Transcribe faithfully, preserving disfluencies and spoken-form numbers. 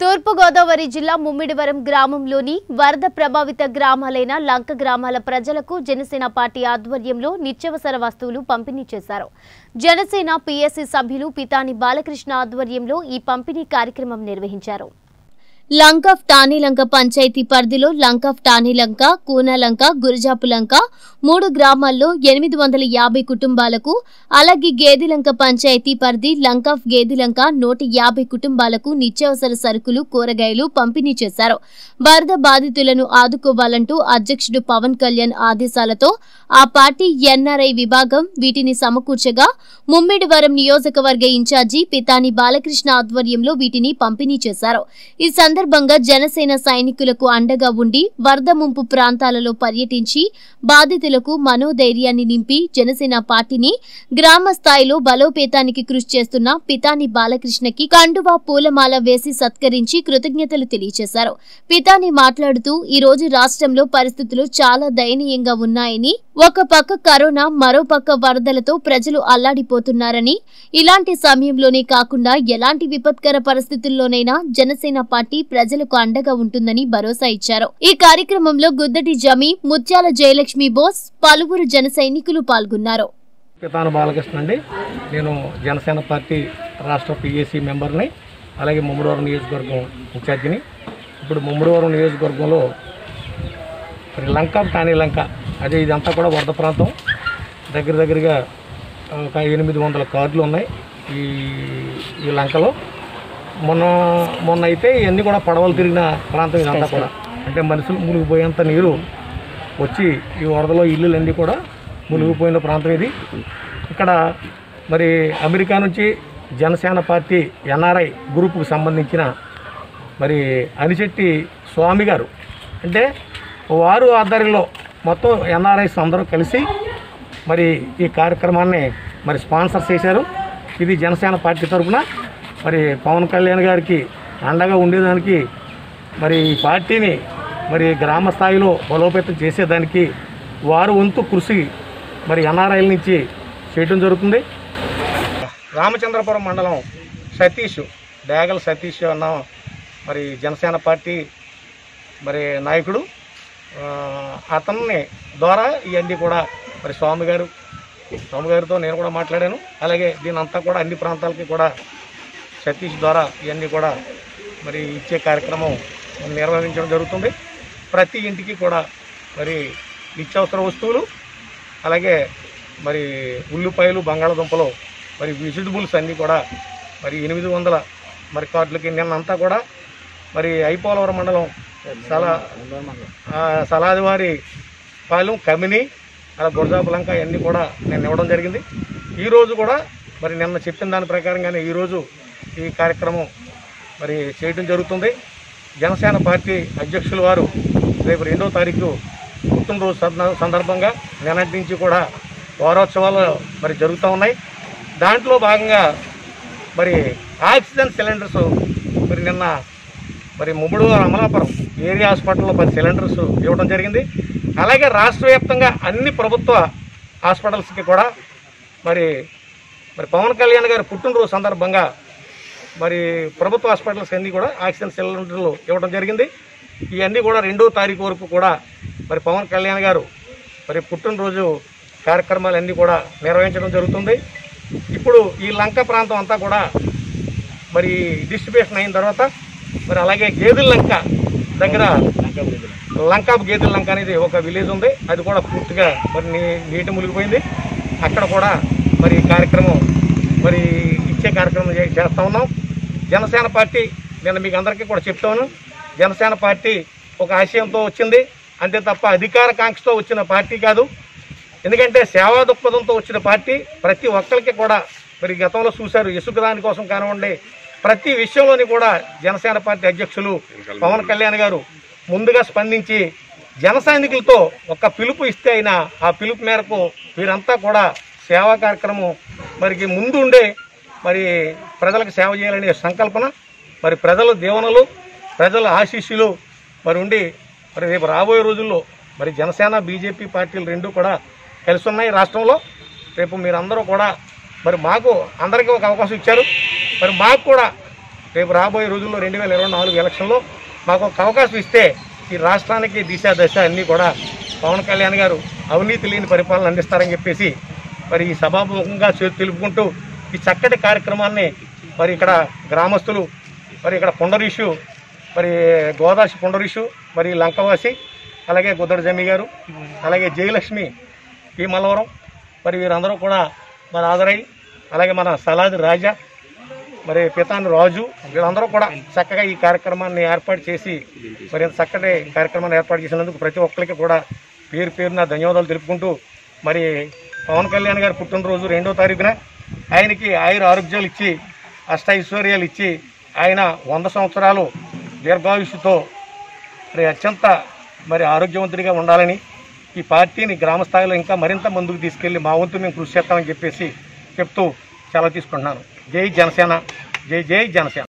తూర్పు గోదావరి జిల్లా ముమ్మిడివరం గ్రామంలోని వరద ప్రభావిత గ్రామాలైన లంక గ్రామాల ప్రజలకు జనసేన పార్టీ ఆధ్వర్యంలో నిత్యావసర వస్తువులు పంపిణీ చేశారు. జనసేన పీఎస్సీ సభ్యులు పితాని బాలకృష్ణ ఆధ్వర్యంలో ఈ పంపిణీ కార్యక్రమం నిర్వహించారు. లంక ఆఫ్ టానీలంక పంచాయతీ పరిధిలో లంక ఆఫ్ టానీలంక, కూనలంక, గురజాపులంక మూడు గ్రామాల్లో ఎనిమిది వందల యాభై కుటుంబాలకు, అలాగే గేదిలంక పంచాయతీ పరిధి లంక ఆఫ్ గేదిలంక నూట యాభై కుటుంబాలకు నిత్యావసర సరుకులు, కూరగాయలు పంపిణీ చేశారు. వరద బాధితులను ఆదుకోవాలంటూ అధ్యక్షుడు పవన్ కళ్యాణ్ ఆదేశాలతో ఆ పార్టీ ఎన్ఆర్ఐ విభాగం వీటిని సమకూర్చగా ముమ్మిడివరం నియోజకవర్గ ఇన్ఛార్జి పితాని బాలకృష్ణ ఆధ్వర్యంలో వీటిని పంపిణీ చేశారు. ఈ సందర్భంగా జనసేన సైనికులకు అండగా ఉండి వరద ముంపు ప్రాంతాలలో పర్యటించి బాధితులకు మనోధైర్యాన్ని నింపి జనసేన పార్టీని గ్రామ స్థాయిలో బలోపేతానికి కృషి చేస్తున్న పితాని బాలకృష్ణకి కండువా పూలమాల వేసి సత్కరించి కృతజ్ఞతలు తెలియజేశారు. పితాని మాట్లాడుతూ ఈ రోజు రాష్ట్రంలో పరిస్థితులు చాలా దయనీయంగా ఉన్నాయని, ఒక పక్క కరోనా, మరో పక్క వరదలతో ప్రజలు అల్లాడిపోతున్నారని, ఇలాంటి సమయంలోనే కాకుండా ఎలాంటి విపత్కర పరిస్థితుల్లోనైనా జనసేన పార్టీ ప్రజలకు అండగా ఉంటుందని భరోసా ఇచ్చారు. ఈ కార్యక్రమంలో గుద్దటి జమి, ముత్యాల జయలక్ష్మి బోస్, పలువురు జన సైనికులు పాల్గొన్నారు. పితాని బాలకృష్ణ అండి. నేను జనసేన పార్టీ రాష్ట్ర పీఏసీ మెంబర్ని, అలాగే ముమ్మిడివరం నియోజకవర్గం ఇన్ఛార్జిని. ఇప్పుడు ముమ్మిడివరం నియోజకవర్గంలో లంక టానీ లంక అదే ఇదంతా కూడా వరద ప్రాంతం. దగ్గర దగ్గరగా ఒక ఎనిమిది వందల కార్డులు ఉన్నాయి ఈ ఈ లంకలో. మొన్న మొన్న అయితే ఇవన్నీ కూడా పడవలు తిరిగిన ప్రాంతం ఇదంతా కూడా. అంటే మనుషులు మునిగిపోయేంత నీరు వచ్చి ఈ వరదలో ఇల్లులన్నీ కూడా మునిగిపోయిన ప్రాంతం ఇది. ఇక్కడ మరి అమెరికా నుంచి జనసేన పార్టీ ఎన్ఆర్ఐ గ్రూపుకు సంబంధించిన మరి అనిశెట్టి స్వామి గారు, అంటే వారు ఆధ్వర్యంలో మొత్తం ఎన్ఆర్ఐస్ అందరూ కలిసి మరి ఈ కార్యక్రమాన్ని మరి స్పాన్సర్ చేశారు. ఇది జనసేన పార్టీ తరఫున మరి పవన్ కళ్యాణ్ గారికి అండగా ఉండేదానికి, మరి ఈ పార్టీని మరి గ్రామ స్థాయిలో బలోపేతం చేసేదానికి వారు వంతు కృషి మరి ఎన్ఆర్ఐల నుంచి చేయడం జరుగుతుంది. రామచంద్రపురం మండలం సతీష్, డేగల సతీష్ అన్న మరి జనసేన పార్టీ మరి నాయకుడు, అతన్ని ద్వారా ఇవన్నీ కూడా మరి స్వామి గారు స్వామి గారితో నేను కూడా మాట్లాడాను. అలాగే దీని అంతా కూడా అన్ని ప్రాంతాలకి కూడా సతీష్ ద్వారా ఇవన్నీ కూడా మరి ఇచ్చే కార్యక్రమం నిర్వహించడం జరుగుతుంది. ప్రతి ఇంటికి కూడా మరి నిత్యావసర వస్తువులు, అలాగే మరి ఉల్లిపాయలు, బంగాళదుంపలు, మరి వెజిటబుల్స్ అన్నీ కూడా మరి ఎనిమిది వందల మరి కార్డులకి నిన్నంతా కూడా మరి ఐపోలవరం మండలం సలా సలాదివారి పాలెం, కమిని, అలా గురజాపులంక ఇవన్నీ కూడా నేను ఇవ్వడం జరిగింది. ఈరోజు కూడా మరి నిన్న చెప్పిన దాని ప్రకారంగానే ఈరోజు ఈ కార్యక్రమం మరి చేయడం జరుగుతుంది. జనసేన పార్టీ అధ్యక్షుల వారు రేపు రెండో తారీఖు పుట్టినరోజు సందర్భంగా నిన్నటి నుంచి కూడా వారోత్సవాలు మరి జరుగుతూ ఉన్నాయి. దాంట్లో భాగంగా మరి ఆక్సిజన్ సిలిండర్స్ మరి నిన్న మరి ముమ్మిడివరం అమలాపురం ఏరియా హాస్పిటల్లో పది సిలిండర్స్ ఇవ్వడం జరిగింది. అలాగే రాష్ట్ర వ్యాప్తంగా అన్ని ప్రభుత్వ హాస్పిటల్స్కి కూడా మరి మరి పవన్ కళ్యాణ్ గారి పుట్టినరోజు సందర్భంగా మరి ప్రభుత్వ హాస్పిటల్స్ అన్నీ కూడా ఆక్సిజన్ సిలిండర్లు ఇవ్వడం జరిగింది. ఇవన్నీ కూడా రెండో తారీఖు వరకు కూడా మరి పవన్ కళ్యాణ్ గారు మరి పుట్టినరోజు కార్యక్రమాలన్నీ కూడా నిర్వహించడం జరుగుతుంది. ఇప్పుడు ఈ లంక ప్రాంతం అంతా కూడా మరి డిస్ట్రిబ్యూషన్ అయిన తర్వాత మరి అలాగే గేదెల లంక దగ్గర లంక గేదెల లంక అనేది ఒక విలేజ్ ఉంది. అది కూడా పూర్తిగా మరి నీటి మునిగిపోయింది. అక్కడ కూడా మరి ఈ కార్యక్రమం మరి ఇచ్చే కార్యక్రమం చేస్తూ ఉన్నాం. జనసేన పార్టీ నేను మీకు అందరికీ కూడా చెప్తాను, జనసేన పార్టీ ఒక ఆశయంతో వచ్చింది అంతే తప్ప అధికార కాంక్షతో వచ్చిన పార్టీ కాదు. ఎందుకంటే సేవా దృక్పథంతో వచ్చిన పార్టీ. ప్రతి ఒక్కరికి కూడా మరి గతంలో చూశారు, ఇసుక దానికోసం కానివ్వండి, ప్రతి విషయంలోని కూడా జనసేన పార్టీ అధ్యక్షులు పవన్ కళ్యాణ్ గారు ముందుగా స్పందించి జన సైనికులతో ఒక పిలుపు ఇస్తే అయినా ఆ పిలుపు మేరకు వీరంతా కూడా సేవా కార్యక్రమం మరి ముందు ఉండే మరి ప్రజలకు సేవ చేయాలనే సంకల్పన, మరి ప్రజల దీవెనలు, ప్రజల ఆశీస్సులు మరి ఉండి మరి రేపు రాబోయే రోజుల్లో మరి జనసేన బీజేపీ పార్టీలు రెండు కూడా కలిసి ఉన్నాయి రాష్ట్రంలో. రేపు మీరందరూ కూడా మరి మాకు అందరికీ ఒక అవకాశం ఇచ్చారు. మరి మాకు కూడా రేపు రాబోయే రోజుల్లో రెండు వేల ఇరవై నాలుగు ఎలక్షన్లో మాకు ఒక అవకాశం ఇస్తే ఈ రాష్ట్రానికి దిశ దశ అన్నీ కూడా పవన్ కళ్యాణ్ గారు అవినీతి లేని పరిపాలన అందిస్తారని చెప్పేసి మరి ఈ సభాముఖంగా తెలుపుకుంటూ ఈ చక్కటి కార్యక్రమాన్ని మరి ఇక్కడ గ్రామస్తులు మరి ఇక్కడ పుండరీషు మరి గోదాసి పుండరీషు మరి లంకవాసి అలాగే గుద్దడి జమ్మి గారు అలాగే జయలక్ష్మి ఈ మల్లవరం మరి వీరందరూ కూడా మరి హాజరై అలాగే మన సలాది రాజా మరి పితాని రాజు వీళ్ళందరూ కూడా చక్కగా ఈ కార్యక్రమాన్ని ఏర్పాటు చేసి మరి చక్కటి కార్యక్రమాన్ని ఏర్పాటు చేసినందుకు ప్రతి ఒక్కరికి కూడా పేరు పేరున ధన్యవాదాలు తెలుపుకుంటూ మరి పవన్ కళ్యాణ్ గారి పుట్టినరోజు రెండో తారీఖున ఆయనకి ఆయుర ఆరోగ్యాలు ఇచ్చి అష్టైశ్వర్యాలు ఇచ్చి ఆయన వంద సంవత్సరాలు దీర్ఘాయుష్తో మరి అత్యంత మరి ఆరోగ్యవంతుడిగా ఉండాలని ఈ పార్టీని గ్రామ స్థాయిలో ఇంకా మరింత ముందుకు తీసుకెళ్లి మా వంతు మేము కృషి చేస్తామని చెప్పేసి చెప్తూ సెలవు తీసుకుంటున్నాను. జై జనసేన, జై జై జనసేన.